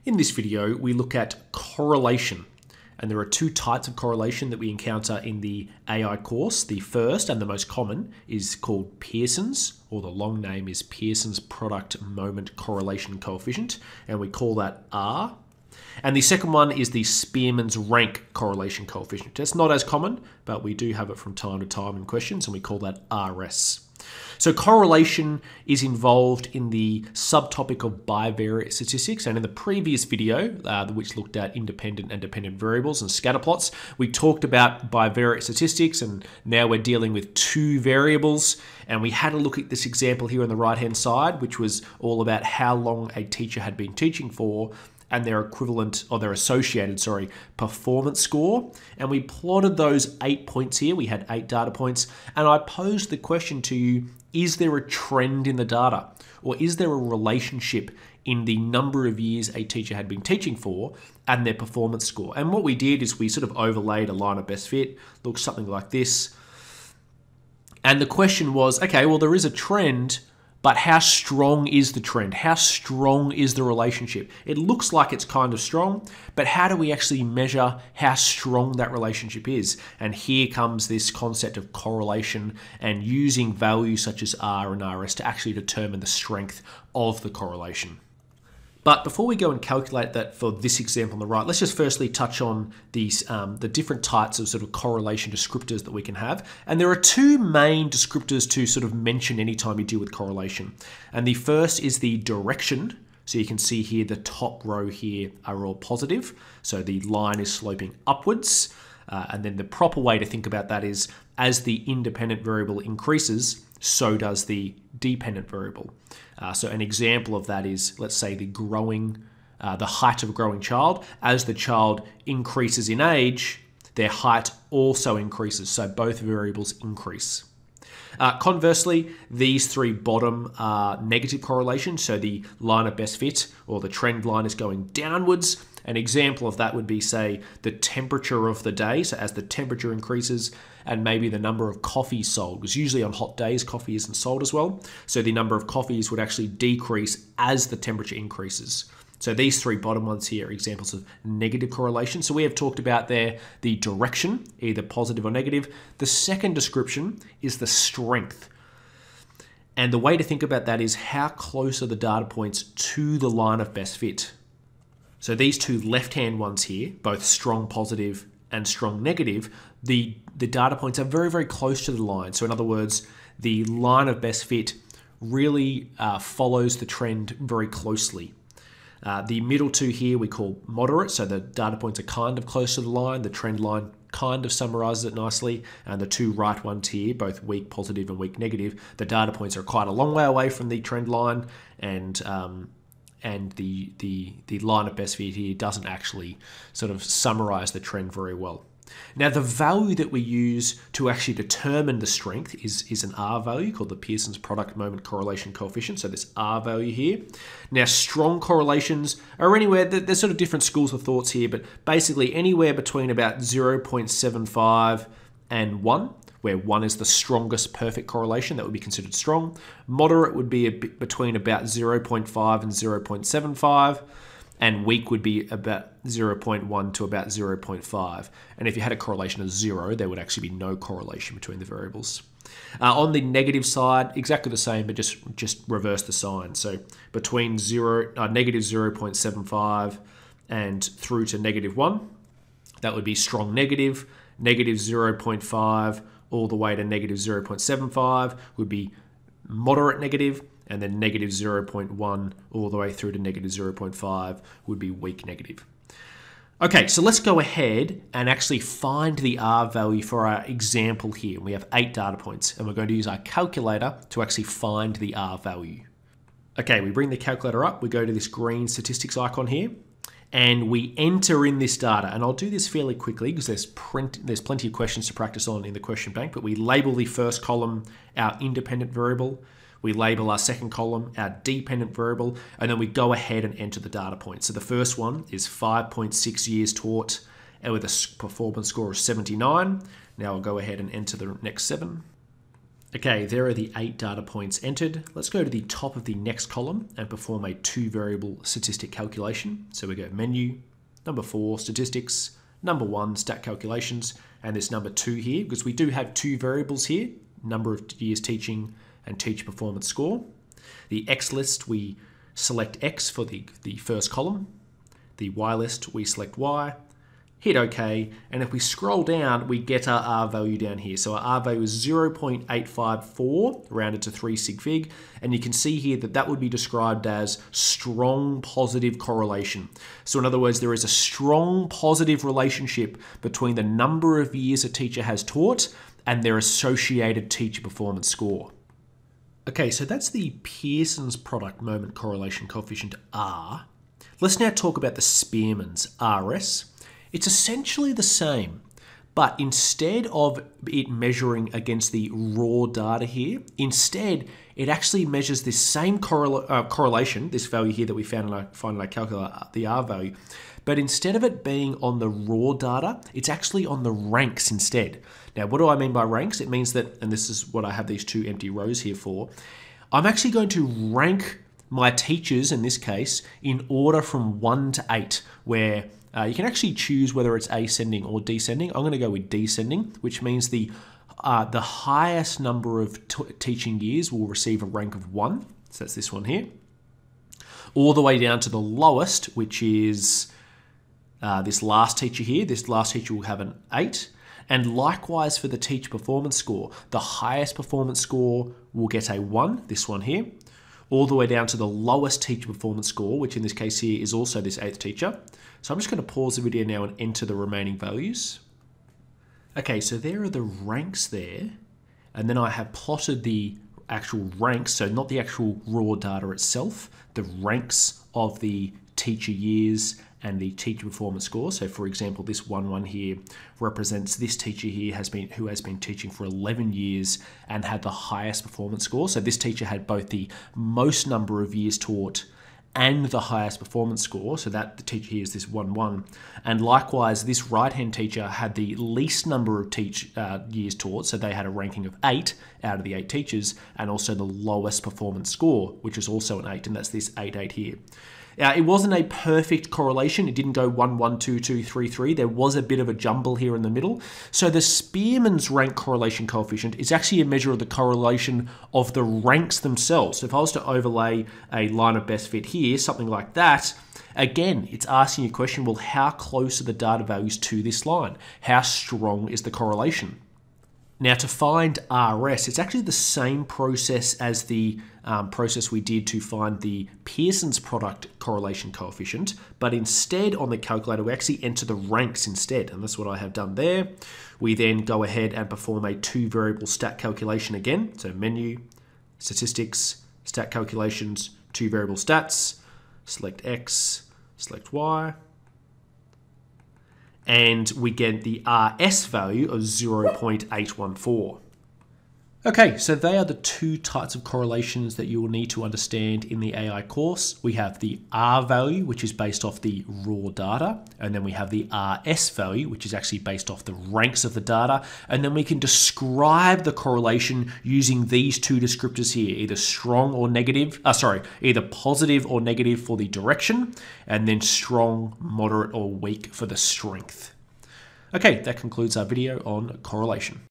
In this video, we look at correlation. And there are two types of correlation that we encounter in the AI course. The first and the most common is called Pearson's, or the long name is Pearson's Product Moment Correlation Coefficient, and we call that R. And the second one is the Spearman's Rank Correlation Coefficient. It's not as common, but we do have it from time to time in questions, and we call that RS. So correlation is involved in the subtopic of bivariate statistics, and in the previous video, which looked at independent and dependent variables and scatter plots, we talked about bivariate statistics, and now we're dealing with two variables, and we had a look at this example here on the right-hand side, which was all about how long a teacher had been teaching for, and their equivalent, or their associated, performance score. And we plotted those 8 points here. We had 8 data points. And I posed the question to you, is there a trend in the data? Or is there a relationship in the number of years a teacher had been teaching for and their performance score? And what we did is we sort of overlaid a line of best fit, looked something like this. And the question was, okay, well, there is a trend, but how strong is the trend? How strong is the relationship? It looks like it's kind of strong, but how do we actually measure how strong that relationship is? And here comes this concept of correlation and using values such as R and RS to actually determine the strength of the correlation. But before we go and calculate that for this example on the right, let's just firstly touch on these the different types of sort of correlation descriptors that we can have. And there are two main descriptors to sort of mention anytime you deal with correlation. And the first is the direction. So you can see here the top row here are all positive. So the line is sloping upwards. And then the proper way to think about that is as the independent variable increases, so does the dependent variable. So an example of that is, let's say, the height of a growing child. As the child increases in age, their height also increases. So both variables increase. Conversely, these three bottom are negative correlation. So the line of best fit or the trend line is going downwards. An example of that would be, say, the temperature of the day. So as the temperature increases and maybe the number of coffees sold, because usually on hot days, coffee isn't sold as well. So the number of coffees would actually decrease as the temperature increases. So these three bottom ones here are examples of negative correlation. So we have talked about there the direction, either positive or negative. The second description is the strength. And the way to think about that is how close are the data points to the line of best fit. So these two left-hand ones here, both strong positive and strong negative, the data points are very, very close to the line. So in other words, the line of best fit really follows the trend very closely. The middle two here we call moderate, so the data points are kind of close to the line. The trend line kind of summarizes it nicely. And the two right ones here, both weak positive and weak negative, the data points are quite a long way away from the trend line, and the line of best fit here doesn't actually sort of summarize the trend very well. Now, the value that we use to actually determine the strength is an R value called the Pearson's Product Moment Correlation Coefficient. So this R value here. Now, strong correlations are anywhere, there's sort of different schools of thoughts here, but basically anywhere between about 0.75 and 1, where 1 is the strongest perfect correlation, that would be considered strong. Moderate would be between about 0.5 and 0.75. And weak would be about 0.1 to about 0.5. And if you had a correlation of 0, there would actually be no correlation between the variables. On the negative side, exactly the same, but just reverse the sign. So between negative 0.75 and through to negative 1, that would be strong negative. Negative 0.5 all the way to negative 0.75 would be moderate negative. And then negative 0.1 all the way through to negative 0.5 would be weak negative. Okay, so let's go ahead and actually find the R value for our example here. We have 8 data points, and we're going to use our calculator to actually find the R value. Okay, we bring the calculator up, we go to this green statistics icon here, and we enter in this data. And I'll do this fairly quickly because there's plenty of questions to practice on in the question bank, but we label the first column our independent variable. We label our second column our dependent variable, and then we go ahead and enter the data points. So the first one is 5.6 years taught with a performance score of 79. Now I'll go ahead and enter the next 7. Okay, there are the 8 data points entered. Let's go to the top of the next column and perform a 2-variable statistic calculation. So we go menu, number 4, statistics, number 1, stat calculations, and this number 2 here, because we do have 2 variables here, number of years teaching and teacher performance score. The X list, we select X for the first column. The Y list, we select Y. Hit OK, and if we scroll down, we get our R value down here. So our R value is 0.854, rounded to 3 sig fig, and you can see here that that would be described as strong positive correlation. So in other words, there is a strong positive relationship between the number of years a teacher has taught and their associated teacher performance score. Okay, so that's the Pearson's product moment correlation coefficient R. Let's now talk about the Spearman's RS. It's essentially the same, but instead of it measuring against the raw data here, instead it actually measures this same correlation, this value here that we found in our calculator, the R value, but instead of it being on the raw data, it's actually on the ranks instead. Now, what do I mean by ranks? It means that, and this is what I have these 2 empty rows here for, I'm actually going to rank my teachers, in this case, in order from 1 to 8, where you can actually choose whether it's ascending or descending. I'm going to go with descending, which means the highest number of teaching years will receive a rank of 1. So that's this one here. All the way down to the lowest, which is this last teacher here. This last teacher will have an 8. And likewise for the teacher performance score, the highest performance score will get a 1, this one here, all the way down to the lowest teacher performance score, which in this case here is also this 8th teacher. So I'm just going to pause the video now and enter the remaining values. Okay, so there are the ranks there, and then I have plotted the actual ranks, so not the actual raw data itself, the ranks of the teacher years and the teacher performance score. So for example, this 1 here represents this teacher here who has been teaching for 11 years and had the highest performance score. So this teacher had both the most number of years taught and the highest performance score. So that the teacher here is this 1. And likewise, this right-hand teacher had the least number of years taught. So they had a ranking of 8 out of the 8 teachers, and also the lowest performance score, which is also an 8, and that's this 8 here. It wasn't a perfect correlation. It didn't go 1, 1, 2, 2, 3, 3. There was a bit of a jumble here in the middle. So the Spearman's rank correlation coefficient is actually a measure of the correlation of the ranks themselves. So if I was to overlay a line of best fit here, something like that, again, it's asking you a question, well, how close are the data values to this line? How strong is the correlation? Now, to find RS, it's actually the same process as the process we did to find the Pearson's product correlation coefficient, but instead on the calculator, we actually enter the ranks instead, and that's what I have done there. We then go ahead and perform a 2-variable stat calculation again. So menu, statistics, stat calculations, 2-variable stats, select X, select Y, and we get the RS value of 0.814. Okay, so they are the 2 types of correlations that you will need to understand in the AI course. We have the R value, which is based off the raw data, and then we have the RS value, which is actually based off the ranks of the data, and then we can describe the correlation using these 2 descriptors here, either strong or negative, either positive or negative for the direction, and then strong, moderate, or weak for the strength. Okay, that concludes our video on correlation.